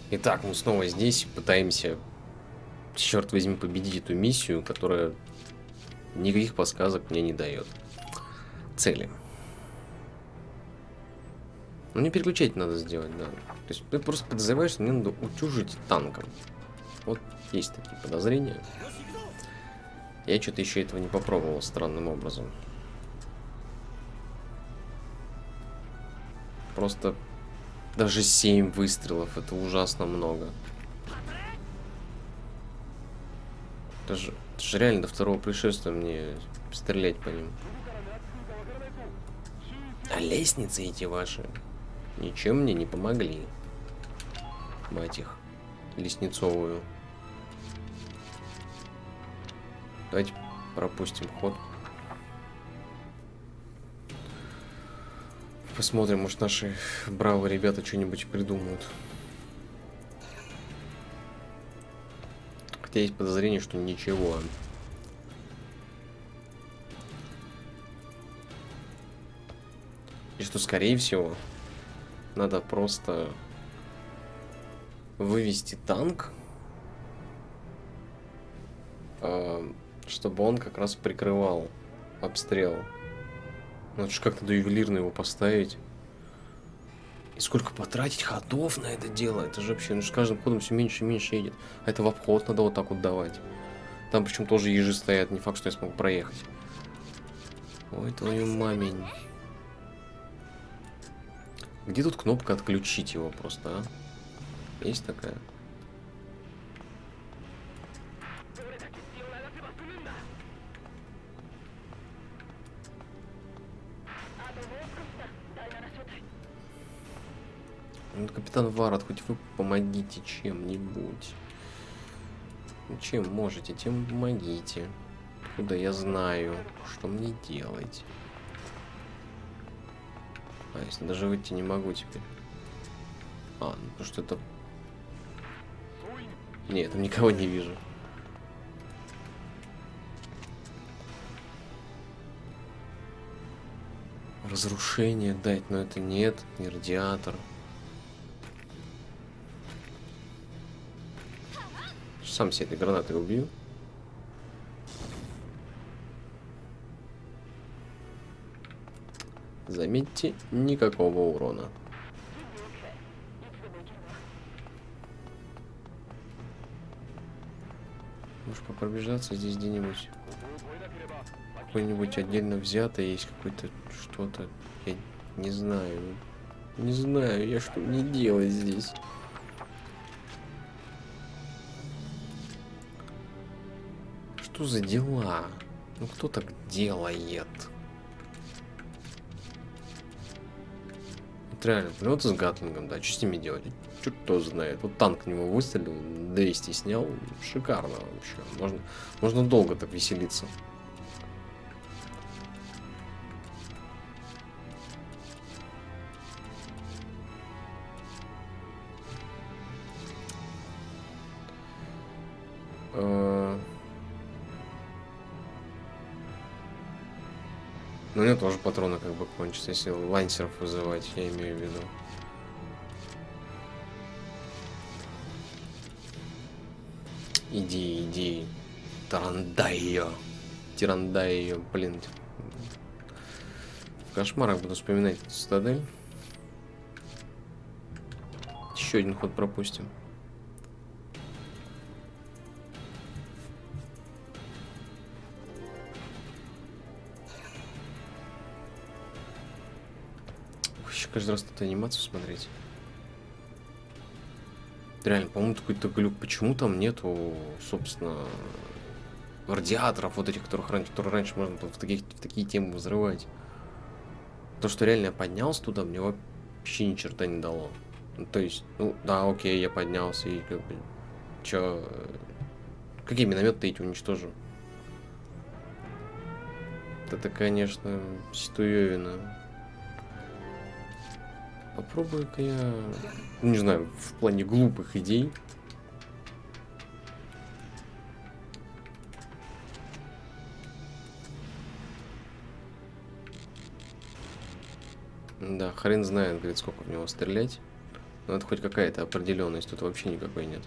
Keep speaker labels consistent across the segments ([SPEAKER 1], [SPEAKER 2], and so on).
[SPEAKER 1] Итак, мы снова здесь пытаемся, черт возьми, победить эту миссию, которая никаких подсказок мне не дает. Цели. Ну, не переключать надо сделать, да. То есть ты просто подозреваешь, что мне надо утюжить танком. Вот есть такие подозрения. Я что-то еще этого не попробовал странным образом. Просто даже 7 выстрелов, это ужасно много. Это же реально до второго пришествия мне стрелять по ним. А лестницы эти ваши ничем мне не помогли. Мать их, лестницовую. Давайте пропустим ход. Посмотрим, может наши бравые ребята что-нибудь придумают. Хотя есть подозрение, что ничего. И что, скорее всего, надо просто вывести танк, чтобы он как раз прикрывал обстрел. Надо же как-то ювелирно его поставить. И сколько потратить ходов на это дело? Это же вообще, ну с каждым ходом все меньше и меньше едет. А это в обход надо вот так вот давать. Там причем тоже ежи стоят, не факт, что я смогу проехать. Ой, твою мамень. Где тут кнопка отключить его просто, а? Есть такая? Ну, капитан Варат, хоть вы помогите чем-нибудь. Чем можете, тем помогите. Куда я знаю, что мне делать. А, если даже выйти не могу теперь. А, ну потому что это... Нет, там никого не вижу. Разрушение дать, но это нет, не радиатор. Сам себе этой гранатой убью. Заметьте, никакого урона. Может попробежаться здесь где-нибудь. Какой-нибудь отдельно взятый есть какой-то что-то. Я не знаю. Не знаю, я что мне делать здесь. Что за дела? Ну кто так делает? Вот реально, вот с Гатлингом, да, что с ними делать? Что кто знает. Вот танк в него выстрелил, 200 снял. Шикарно вообще. Можно долго так веселиться. Ну, у него тоже патроны как бы кончатся, если лансеров вызывать, я имею в виду. Иди. Тарандай ее. Тирандай ее, блин. В кошмарах буду вспоминать цитадель. Еще один ход пропустим. Еще каждый раз эту анимацию смотреть. Реально, по-моему, какой-то глюк. Почему там нету, собственно, радиаторов, вот этих, которые раньше можно было в такие темы взрывать. То, что реально я поднялся туда, мне вообще ни черта не дало. Ну, то есть, ну, да, окей, я поднялся и как бы... Чё... Какие минометы эти уничтожу? Это, конечно, ситуевина. Попробую-ка я... Ну, не знаю, в плане глупых идей. Да, хрен знает, говорит, сколько в него стрелять. Но это хоть какая-то определенность, тут вообще никакой нет.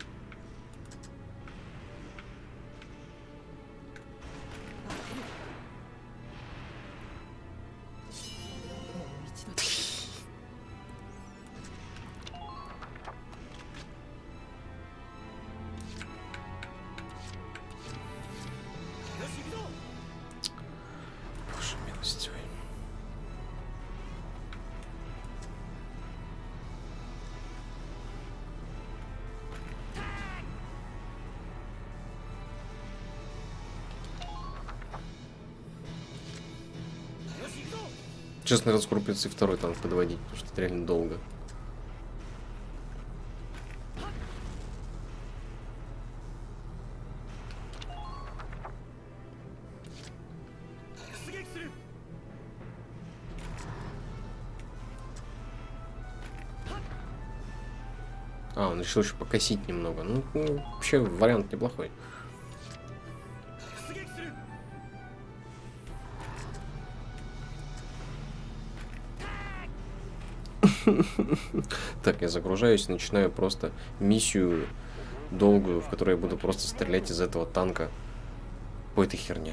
[SPEAKER 1] Боже милостивый. Честно, наверное, скоро придется и второй танк подводить, потому что это реально долго. А, он решил еще покосить немного. Ну, вообще вариант неплохой. Так, я загружаюсь и начинаю просто миссию долгую, в которой я буду просто стрелять из этого танка по этой херне.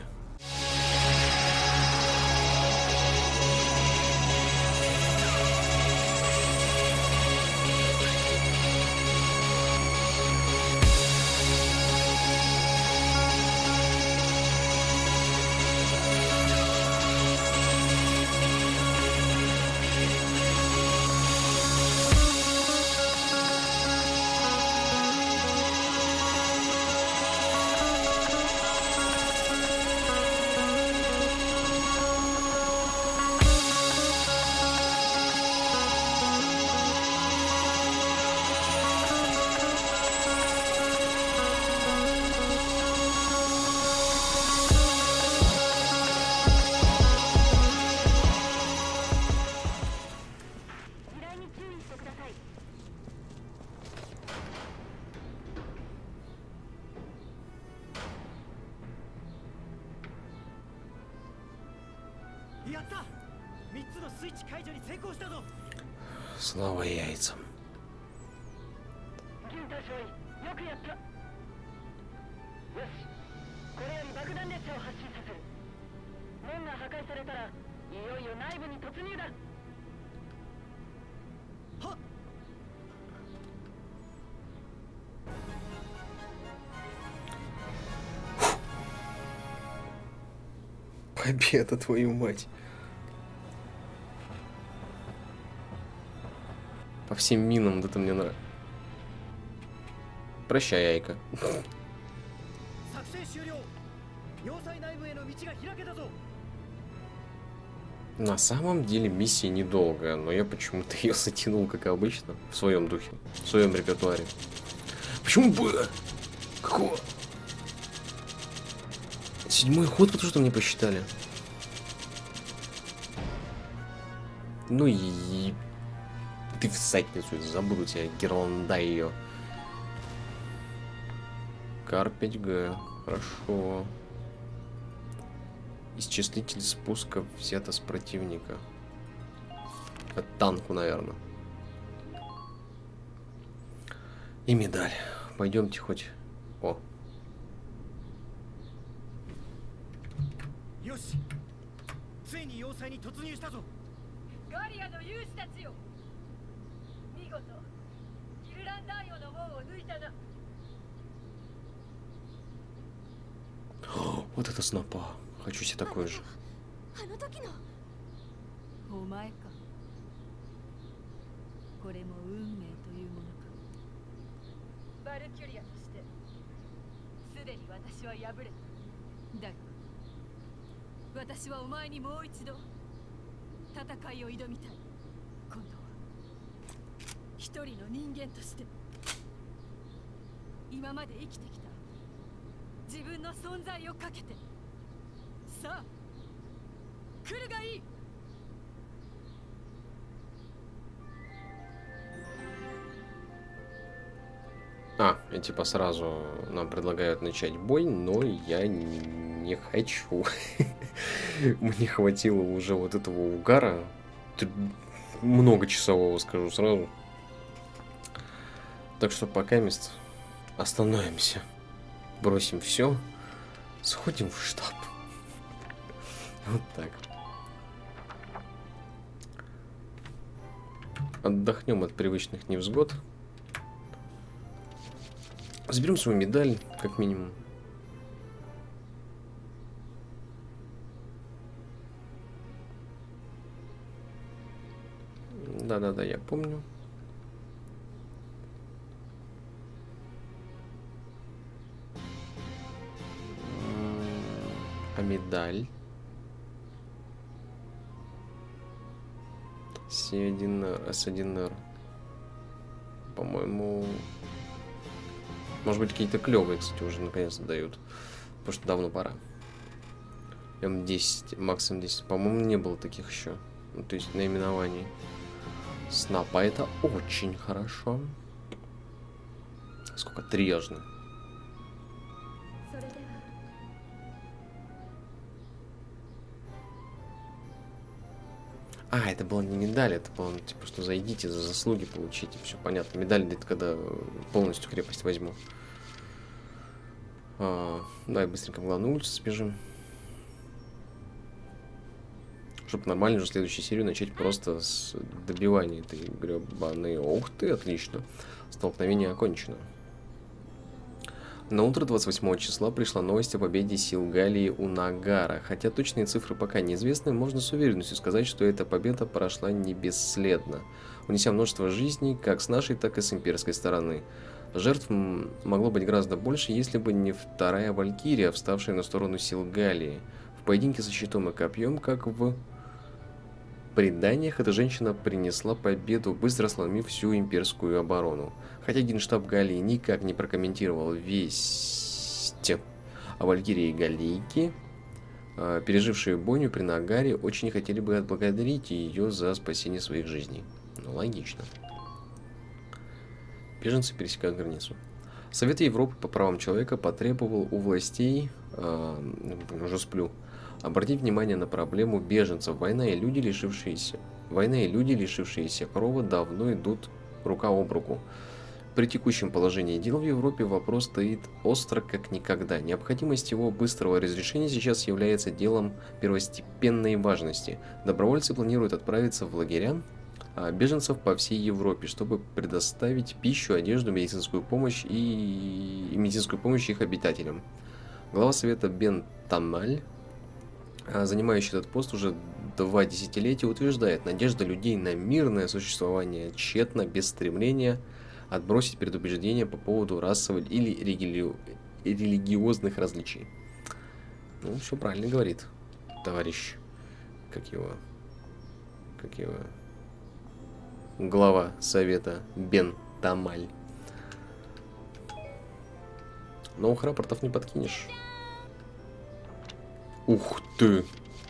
[SPEAKER 1] Слава яйцам. Победа, твою мать. По всем минам, да это мне нравится. Прощай, Айка. На самом деле миссия недолгая, но я почему-то ее затянул, как обычно, в своем духе, в своем репертуаре. Почему бы? Какого? 7-й ход, потому что мне посчитали. Ну и... Ты в задницу, забуду тебя, гирланда ее. Кар 5Г, хорошо. Исчислитель спуска взято с противника. От танку, наверное. И медаль. Пойдемте хоть. О. Вот это снопа. Хочу себе такой же. И типа сразу нам предлагают начать бой, но я не хочу. Мне хватило уже вот этого угара. Многочасового, скажу сразу. Так что пока мест остановимся. Бросим все. Сходим в штаб. Вот так. Отдохнем от привычных невзгод. Заберем свою медаль, как минимум. Да-да-да, я помню. А медаль? С1, С1Р. По-моему... Может быть, какие-то клевые, кстати, уже наконец-то дают. Потому что давно пора. М10, Макс М10. По-моему, не было таких еще. Ну, то есть наименований. Снапа это очень хорошо. Сколько? 3 аж. А, это была не медаль, это было, ну, типа, что зайдите, за заслуги получите. Все понятно. Медаль это когда полностью крепость возьму. Давай быстренько в главную улицу сбежим. Чтобы нормально уже следующую серию начать просто с добивания этой гребаной. Ух ты, отлично. Столкновение окончено. На утро 28 числа пришла новость о победе сил Галлии у Нагара. Хотя точные цифры пока неизвестны, можно с уверенностью сказать, что эта победа прошла не бесследно, унеся множество жизней как с нашей, так и с имперской стороны. Жертв могло быть гораздо больше, если бы не вторая Валькирия, вставшая на сторону сил Галлии. В поединке со щитом и копьем, как в преданиях, эта женщина принесла победу, быстро сломив всю имперскую оборону. Хотя генштаб Галлии никак не прокомментировал весть о Валькирии и Галлийке, пережившие бойню при Нагаре, очень хотели бы отблагодарить ее за спасение своих жизней. Ну, логично. Беженцы пересекают границу. Совет Европы по правам человека потребовал у властей, уже сплю, обратить внимание на проблему беженцев. Война и люди, лишившиеся крова, давно идут рука об руку. При текущем положении дел в Европе вопрос стоит остро как никогда. Необходимость его быстрого разрешения сейчас является делом первостепенной важности. Добровольцы планируют отправиться в лагеря беженцев по всей Европе, чтобы предоставить пищу, одежду, медицинскую помощь и медицинскую помощь их обитателям. Глава совета Бен Тамаль, занимающий этот пост уже 2 десятилетия, утверждает: надежда людей на мирное существование тщетна, без стремления отбросить предубеждения по поводу расовых или религиозных различий. Ну, все правильно говорит товарищ, как его глава совета Бен Тамаль. Новых рапортов не подкинешь. Ух ты!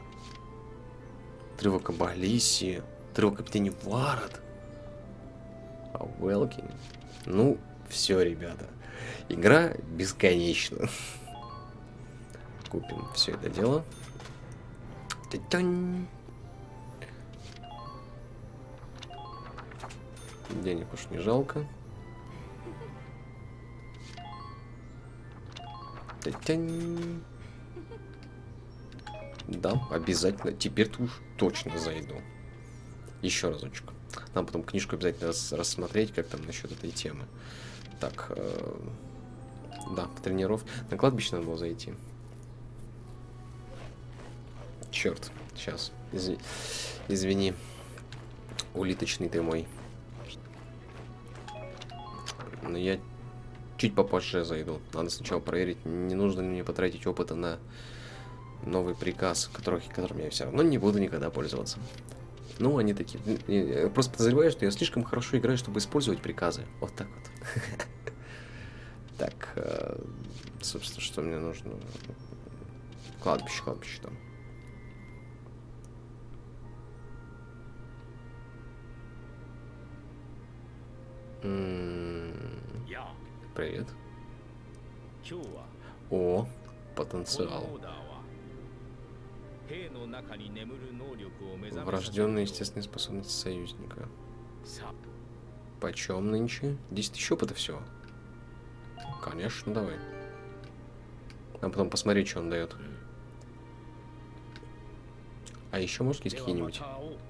[SPEAKER 1] Тревога Балиси, тревога капитане Варат. А Велкин. Ну, все, ребята. Игра бесконечна. Купим все это дело. Та-тянь. Денег уж не жалко. Та-тянь. Да, обязательно. Теперь-то уж точно зайду. Еще разочек. Нам потом книжку обязательно рассмотреть, как там насчет этой темы. Так, да, тренировки. На кладбище надо было зайти. Черт, сейчас. Извини. Улиточный ты мой. Но я чуть попозже зайду. Надо сначала проверить, не нужно ли мне потратить опыта на новый приказ, которым я все равно не буду никогда пользоваться. Ну, они такие... Я просто подозреваю, что я слишком хорошо играю, чтобы использовать приказы. Вот так вот. Так, собственно, что мне нужно? Кладбище там. Привет. О, потенциал. Врожденные естественные способности союзника. Почем нынче? 10 тысяч опыта всего. Конечно, давай. А потом посмотреть, что он дает. А еще, может, есть какие-нибудь?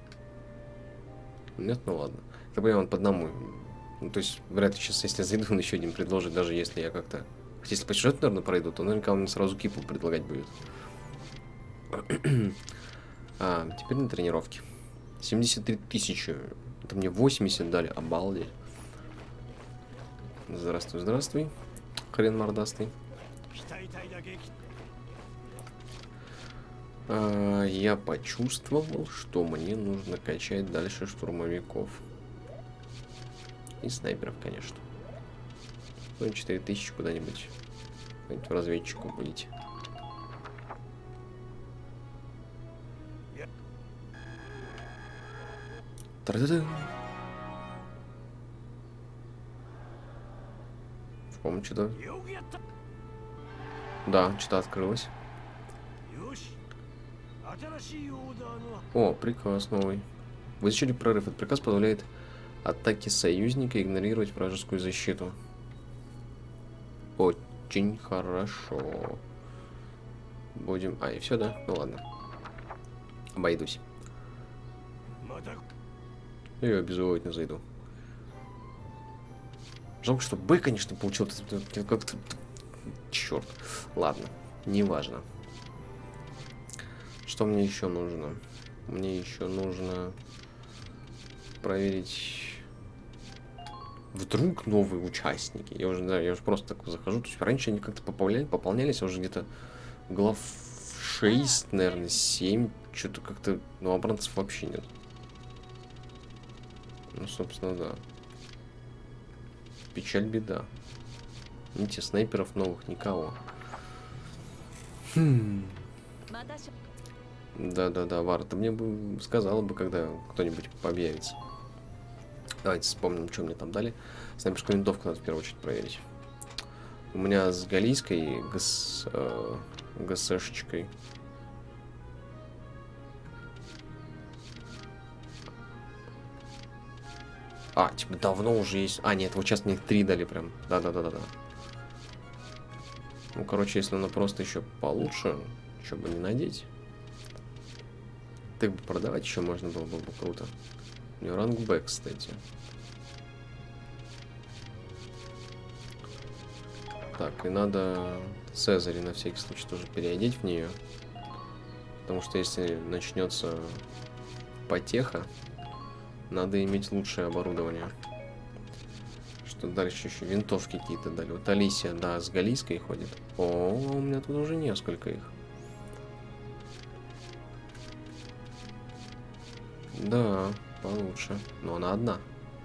[SPEAKER 1] Нет, ну ладно. Я понимаю, он по одному. Ну, то есть, вряд ли сейчас, если зайду, он еще один предложит, даже если я как-то... Хотя, если по сюжету, наверное, пройду, то наверняка он мне сразу кипу предлагать будет. Теперь на тренировке. 73 тысячи. Это мне 80 дали. Обалдеть. Здравствуй, здравствуй. Хрен мордастый. Я почувствовал, что мне нужно качать дальше штурмовиков. И снайперов, конечно. Ну, 4000 куда-нибудь. В разведчику будете. Та-да-да. По-моему, что-то... Да, что-то открылось. О, приказ новый. Вы изучили прорыв. Этот приказ позволяет атаке союзника игнорировать вражескую защиту. Очень хорошо. Будем... и все, да? Ну ладно. Обойдусь. Я обязательно зайду. Жалко, что Б, конечно, получил как-то... Черт. Ладно, неважно. Что мне еще нужно? Мне еще нужно проверить... Вдруг новые участники. Я уже просто так захожу. То есть раньше они как-то пополнялись, а уже где-то глав 6, наверное, 7. Что-то как-то новобранцев вообще нет. Ну, собственно, да. Печаль, беда. Видите, снайперов новых никого. Да-да-да, Вар, ты мне бы сказала бы, когда кто-нибудь объявится. Давайте вспомним, что мне там дали. Снайперскую винтовку надо в первую очередь проверить. У меня с галийской ГСшечкой. Типа давно уже есть. Нет, вот сейчас мне их 3 дали прям. Да-да-да-да-да. Ну, короче, если она просто еще получше, что бы не надеть. Так бы продавать еще можно было бы круто. У нее ранг Б, кстати. Так, и надо Цезарь на всякий случай тоже переодеть в нее. Потому что если начнется потеха, надо иметь лучшее оборудование. Что дальше еще? Винтовки какие-то дали. Вот Алисия, да, с галийской ходит. О, у меня тут уже несколько их. Да, получше. Но она одна.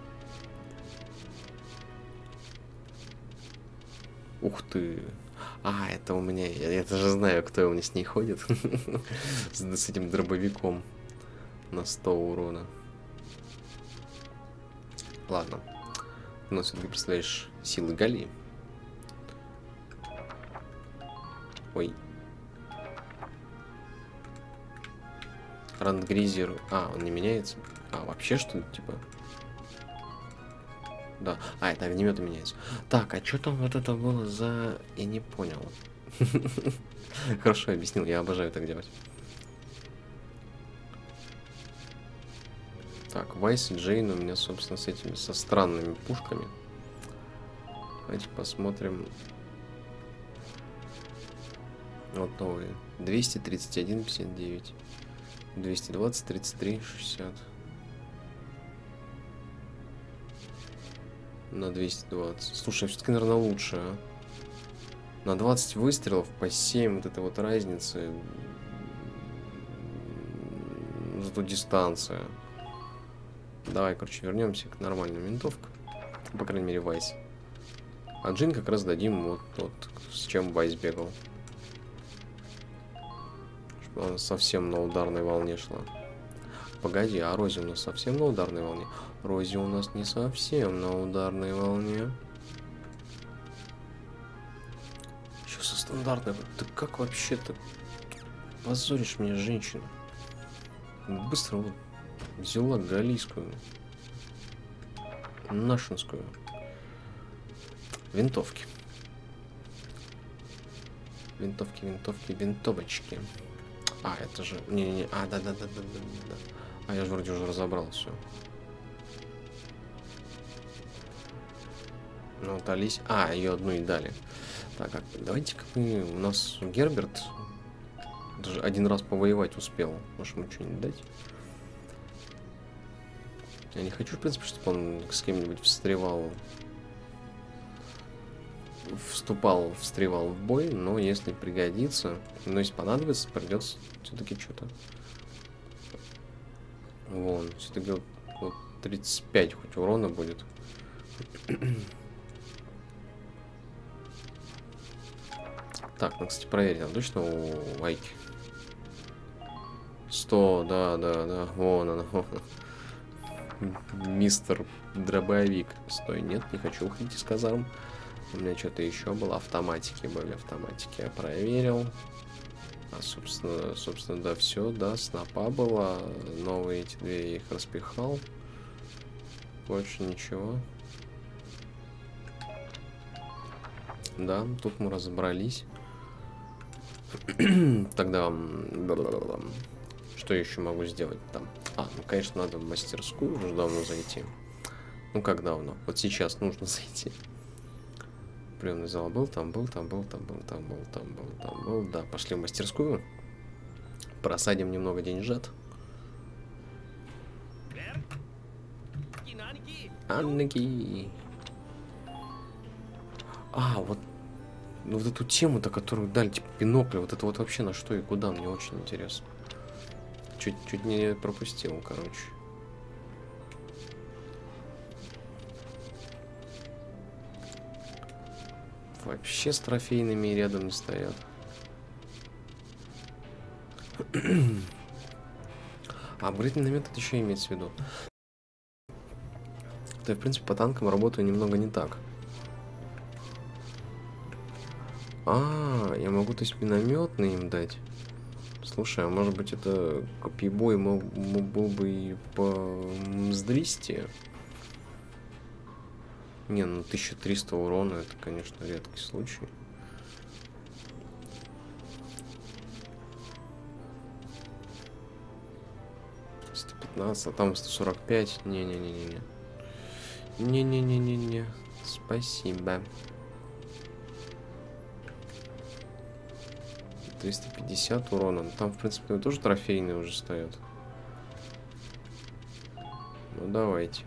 [SPEAKER 1] Ух ты. Это у меня... Я даже знаю, кто у меня с ней ходит. С этим дробовиком. На 100 урона. Ладно. У нас все-таки представляешь силы Галии. Ой. Рандгризер. Он не меняется? Вообще что ли, типа? Да. Это огнеметы меняется. Так, что там вот это было за... Я не понял. Хорошо объяснил, я обожаю так делать. Так, Вайс и Джейн у меня, собственно, с этими, со странными пушками. Давайте посмотрим. Вот новые. 231, 59. 220, 33, 60. На 220. Слушай, все-таки, наверное, лучше, На 20 выстрелов по 7, вот эта вот разница. Зато дистанция. Давай, короче, вернемся к нормальным винтовкам. По крайней мере, Вайс. А Джин как раз дадим вот с чем Вайс бегал. Чтобы она совсем на ударной волне шла. Погоди, а Рози у нас совсем на ударной волне? Рози у нас не совсем на ударной волне. Еще со стандартной. Ты как вообще-то позоришь меня, женщина? Быстро вот взяла галийскую. Нашинскую. Винтовки. Винтовки, винтовочки. А, это же... Не-не-не. А, да. А, я же вроде уже разобрал все. Ну, вот Алисе... А, ее одну и дали. Так, давайте-ка мы... У нас Герберт даже один раз повоевать успел. Может, ему что-нибудь дать? Я не хочу, в принципе, чтобы он с кем-нибудь встревал в бой, но если пригодится, но если понадобится, придется все-таки что-то. Вон, все-таки вот 35 хоть урона будет. Так, ну, кстати, проверить, там точно у Вайки 100, да, вон она. Мистер Дробовик. Стой, нет, не хочу уходить из казарм. У меня что-то еще было. Автоматики были. Автоматики я проверил. А, собственно, да, все, да, снопа была. Новые эти две я их распихал. Больше ничего. Да, тут мы разобрались. Тогда что еще могу сделать там? А, ну, конечно, надо в мастерскую уже давно зайти. Ну, как давно? Вот сейчас нужно зайти. Приемный зал был, там был. Да, пошли в мастерскую. Просадим немного деньжат. Анники. А, вот. Ну, вот эту тему-то, которую дали, типа бинокля, вот это вот вообще на что и куда, мне очень интересно. Чуть не пропустил, короче. Вообще с трофейными рядом не стоят. А апгрейд миномет это еще имеется в виду. То я, в принципе, по танкам работаю немного не так. А, я могу, то есть, минометный им дать. Слушай, а может быть это копьебой был бы и по мздристе? Не, ну 1300 урона, это, конечно, редкий случай. А там 145. Не-не-не-не-не. Не-не-не-не-не. Спасибо. 350 урона. Там, в принципе, тоже трофейные уже стоят. Ну, давайте.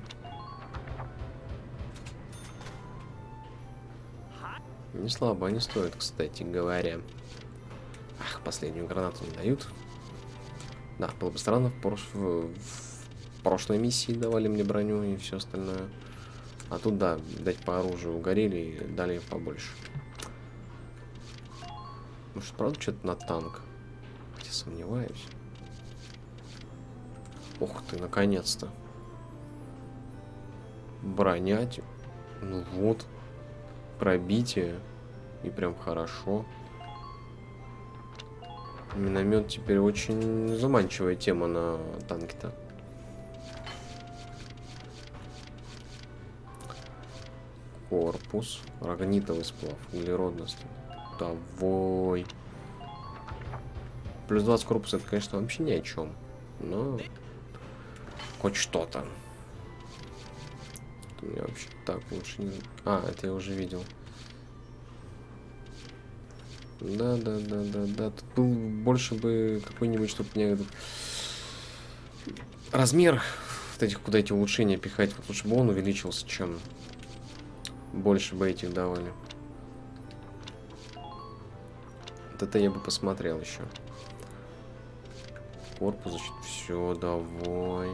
[SPEAKER 1] Не слабо они стоят, кстати говоря. Ах, последнюю гранату не дают. Да, было бы странно, в прошлой миссии давали мне броню и все остальное. А тут, да, дать по оружию угорели и дали побольше. Может, правда, что-то на танк? Я сомневаюсь. Ух ты, наконец-то. Бронять. Ну вот. Пробитие. И прям хорошо. Миномет теперь очень заманчивая тема на танке-то. Корпус. Рогнитовый сплав. Углеродность. Давай. Плюс 20 корпуса, это, конечно, вообще ни о чем. Но хоть что-то. У меня вообще так лучше не... А, это я уже видел. Да. Тут был больше бы какой-нибудь, чтобы мне этот размер вот этих, куда эти улучшения пихать. Вот лучше бы он увеличился, чем больше бы этих давали. Вот это я бы посмотрел еще. Корпус, значит, все, давай.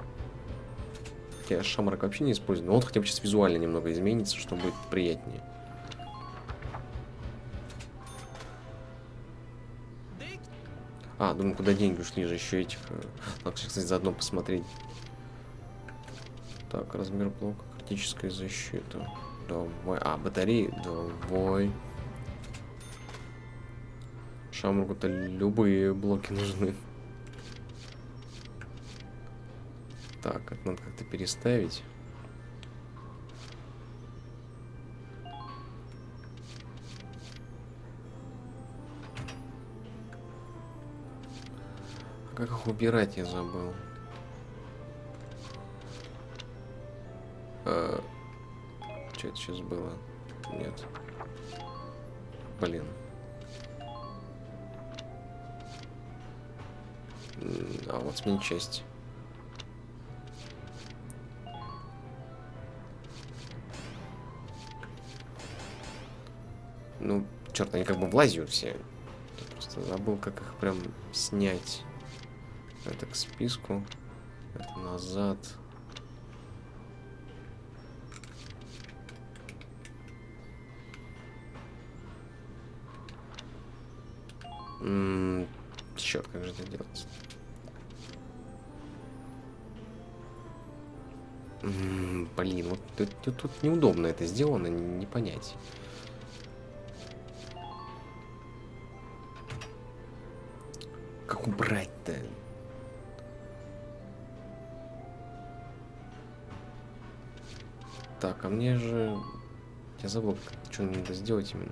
[SPEAKER 1] Я шамрак вообще не использую. Но он хотя бы сейчас визуально немного изменится, чтобы будет приятнее. А, думаю, куда деньги ушли же еще этих. Надо, кстати, заодно посмотреть. Так, размер блока, критическая защита. Давай. А, батареи, давай. Шамруку-то любые блоки нужны. Так, это надо как-то переставить. Как их убирать, я забыл. Что это сейчас было? Нет. Блин. А вот сменить часть. Ну, черт, они как бы влазят все. Я просто забыл, как их прям снять. Это к списку. Это назад. Черт, как же это делать? Блин, вот тут неудобно это сделано, не понять. Как убрать-то? Так, а мне же... Я забыл, что надо сделать именно.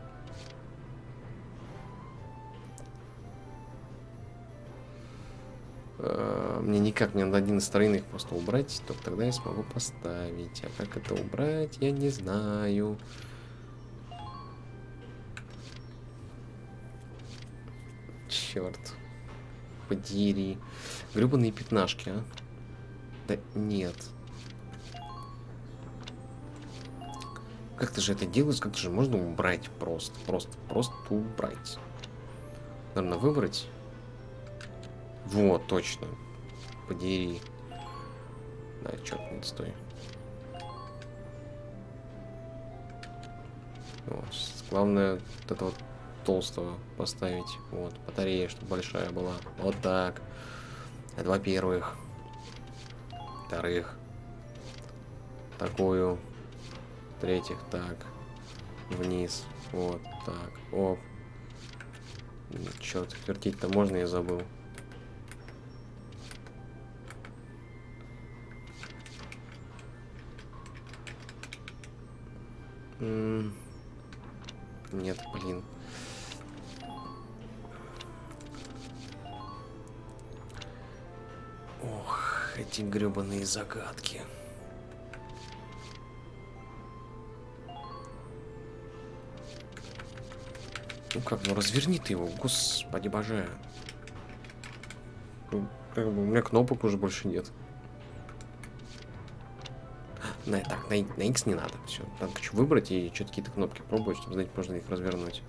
[SPEAKER 1] Мне никак, мне надо один из стороны их просто убрать, только тогда я смогу поставить. А как это убрать, я не знаю. Черт. Подери. Гребаные пятнашки, а? Да нет. Как-то же это делается, как-то же можно убрать просто. Просто убрать. Наверное, выбрать. Вот, точно. Подери. Да, черт, не стой. Вот. Главное, вот этого толстого поставить. Вот, батарея, чтобы большая была. Вот так. Это во-первых. Вторых. Такую. В-третьих, так. Вниз. Вот, так. Оп. Черт, вертеть-то можно, я забыл. Нет, блин. Ох, эти гребаные загадки. Ну как, ну разверни ты его, господи боже. Ну, как бы у меня кнопок уже больше нет. Так, на X не надо. Все, надо хочу выбрать и что-то какие-то кнопки пробовать, чтобы знать, можно их развернуть.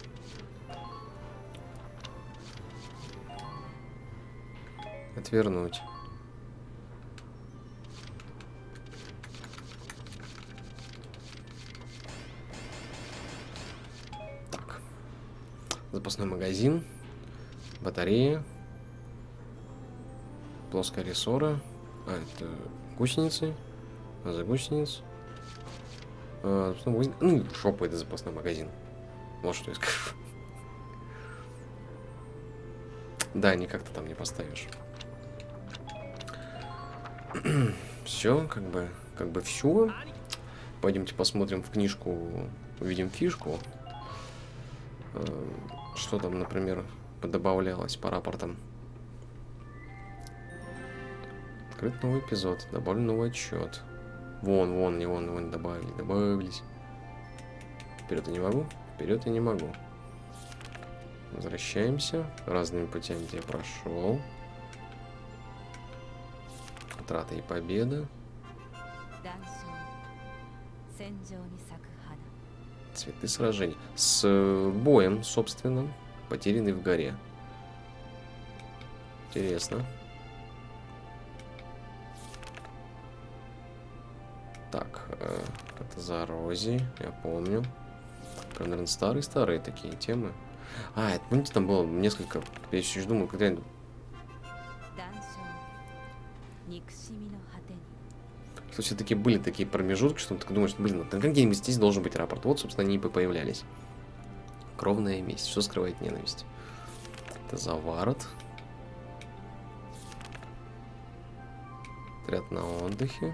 [SPEAKER 1] Отвернуть. Так. Запасной магазин. Батарея. Плоская рессора. А, это гусеницы. За гусениц. Ну, шопа, это запасной магазин. Вот что я скажу. Да, никак ты там не поставишь. Все, как бы все. Пойдемте посмотрим в книжку, увидим фишку. Что там, например, подобавлялось по рапортам. Открыт новый эпизод, добавлен новый отчет. Вон добавились. Вперед я не могу, вперед я не могу. Возвращаемся. Разными путями я прошел. Утрата и победа. Цветы сражений. С боем, собственно, потерянный в горе. Интересно. Так, это за Рози, я помню. Прям, наверное, старые такие темы. А, это, помните, там было несколько... Я еще думал, когда... Что все-таки были такие промежутки, что ты думаешь, блин, ну, где-нибудь здесь должен быть рапорт. Вот, собственно, они и появлялись. Кровная месть. Что скрывает ненависть? Это Заварот. Отряд на отдыхе.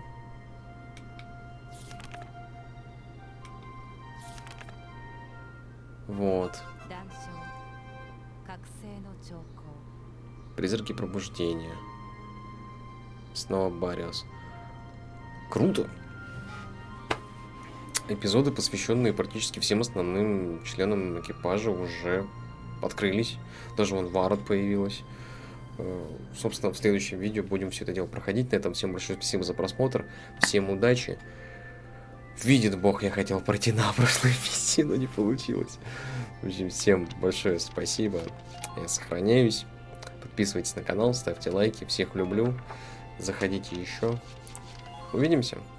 [SPEAKER 1] Вот. Призраки пробуждения. Снова Бариус. Круто. Эпизоды, посвященные практически всем основным членам экипажа, уже открылись. Даже вон Вард появилась. Собственно, в следующем видео будем все это дело проходить. На этом всем большое спасибо за просмотр. Всем удачи. Видит Бог, я хотел пройти на прошлой миссии, но не получилось. В общем, всем большое спасибо. Я сохраняюсь. Подписывайтесь на канал, ставьте лайки. Всех люблю. Заходите еще. Увидимся.